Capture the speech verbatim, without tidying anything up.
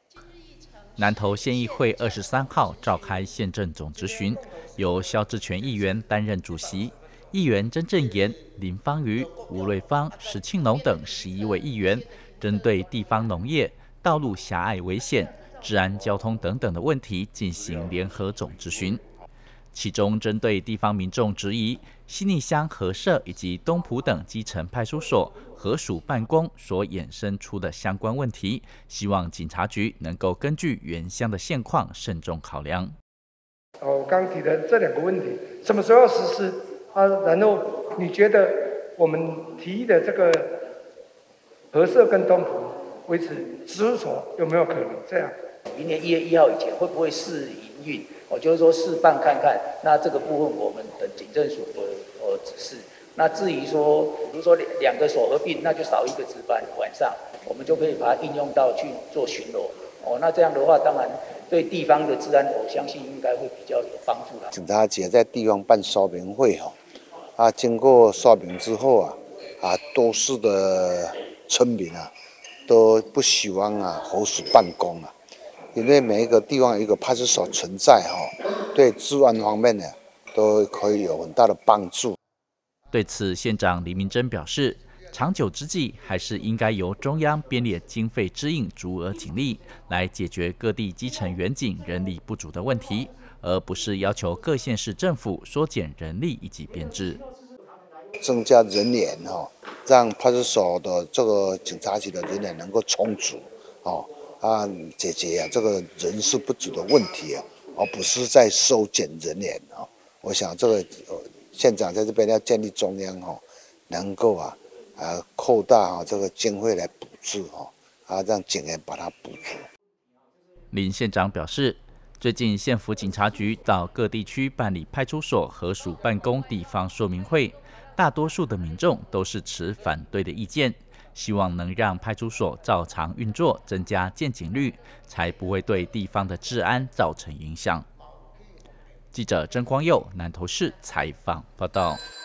南投县议会二十三号召开县政总质询，由萧志全议员担任主席，议员曾正言、林芳瑜、吴瑞芳、石庆龙等十一位议员，针对地方农业、道路狭隘危险、治安、交通等等的问题进行联合总质询。其中，针对地方民众质疑西逆乡合社以及东埔等基层派出所合署办公所衍生出的相关问题，希望警察局能够根据原乡的现况慎重考量。 我刚提的这两个问题，什么时候要实施啊？然后你觉得我们提议的这个合社跟东埔维持事务所有没有可能这样？ 明年一月一号以前会不会试营运？我就是说试办看看，那这个部分我们等警政署的呃指示。那至于说，比如说两个所合并，那就少一个值班，晚上我们就可以把它应用到去做巡逻。哦，那这样的话，当然对地方的治安，我相信应该会比较有帮助啦。 警察局在地方办说明会哈，啊，经过说明之后啊，啊，多数的村民啊都不希望啊合署办公啊。因为每一个地方有一个派出所存在哈，对治安方面呢都可以有很大的帮助。 对此，县长李明珍表示，长久之计还是应该由中央编列经费支应足额警力，来解决各地基层员警人力不足的问题，而不是要求各县市政府缩减人力以及编制。 增加人员哈，让派出所的这个警察局的人员能够充足哦。啊，解决啊这个人数不足的问题啊，而不是在收减人员啊。我想这个、呃、县长在这边要建议中央哈、哦，能够啊啊扩大啊这个经费来补助哈、哦，啊让警员把它补足。 林县长表示，最近县府警察局到各地区办理派出所合署办公地方说明会，大多数的民众都是持反对的意见。希望能让派出所照常运作，增加见警率，才不会对地方的治安造成影响。记者曾光佑南投市采访报道。